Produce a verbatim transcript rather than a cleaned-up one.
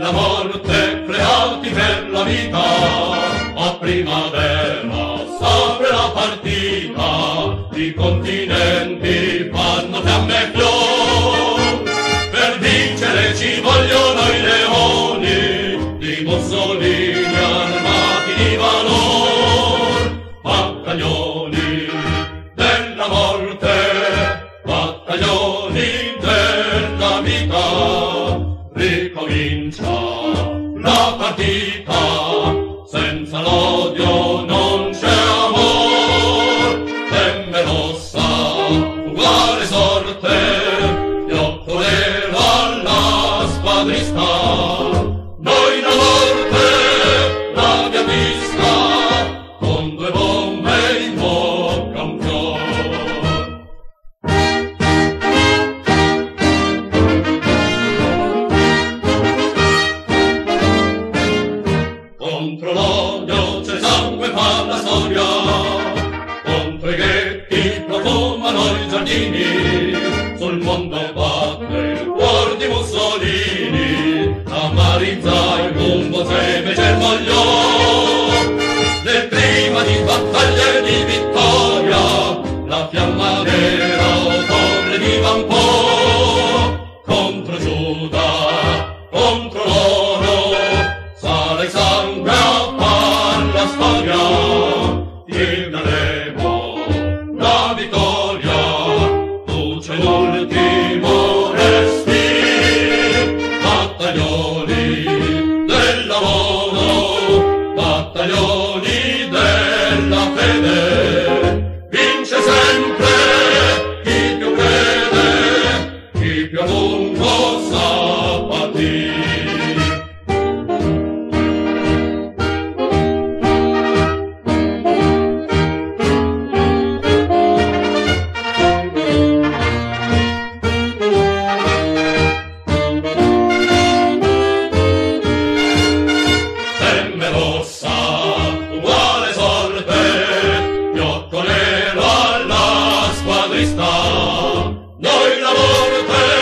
della morte creati per la vita, a primavera s'apre la partita, i continenti fanno fiamme e fior, per vincere ci vogliono i leoni di Mussolini armati di valor, battaglioni della morte, battaglioni della vita, ricomincia la partita, senza l'odio non c'è amor, femme rossa, uguale sorte, piotto nero alla squadrista, noi la morte l'abbiamo vista, con due bombe in bocca un fior. Contro l'odio c'è sangue, fa la storia, contro i ghetti profumano i giardini, sul mondo batte il cuor di Mussolini, amarizza il rumbo se fece il voglio, nel clima di battaglia e di vittoria, la fiamma nera torre di Vampò, contro Giuda, contro l'oro, sale il sangue a far la storia, firmeremo la vittoria, tu c'è l'ultimo respiro, battaglioni del lavoro, battaglioni della fede, vince sempre chi più crede, chi più a lungo sa patire. Femme rossa, uguale sorte, piotto nero alla squadrista, noi la morte